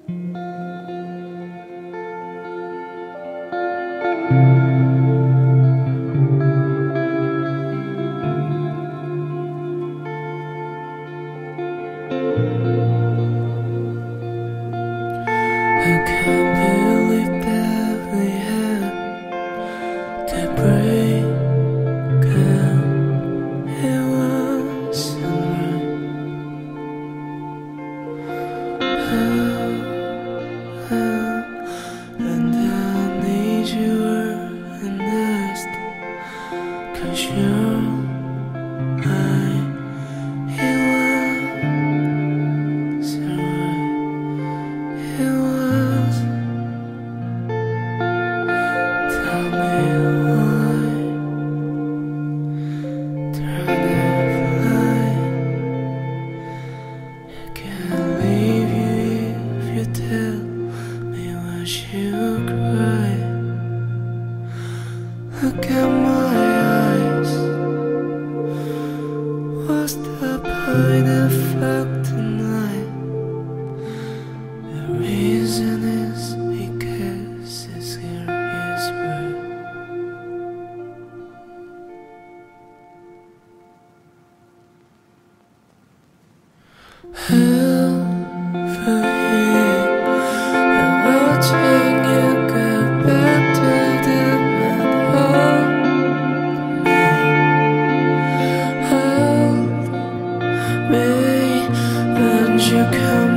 I can't believe that we had to break up. It wasn't right. And I need you were honest, 'cause you're mine. It wasn't right. It was. Tell me why. Turn off light. I can't leave you if you tell me what you cry. Look at my eyes. What's the point of fuck tonight? The reason is because this here is right. Hell for you, and watching you go back to the man. Hold me, won't you come